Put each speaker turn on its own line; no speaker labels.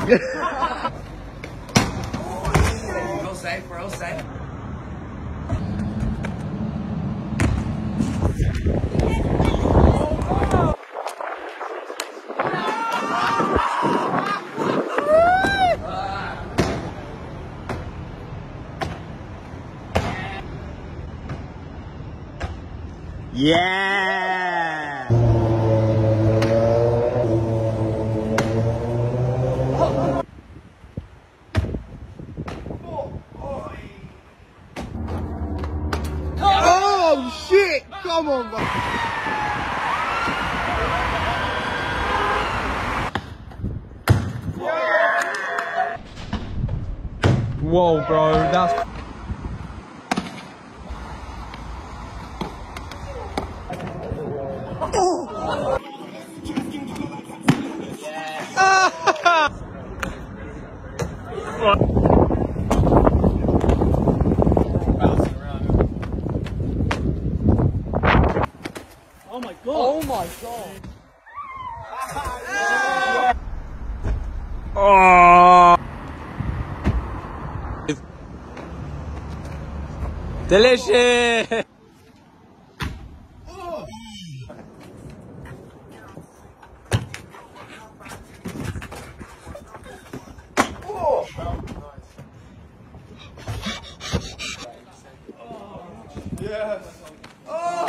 Real safe, real safe.
Yeah! Oh shit! Come on, bro. Whoa, bro, that's...
Oh my god. Oh my god.
Oh. Delicious!
Yes. Oh.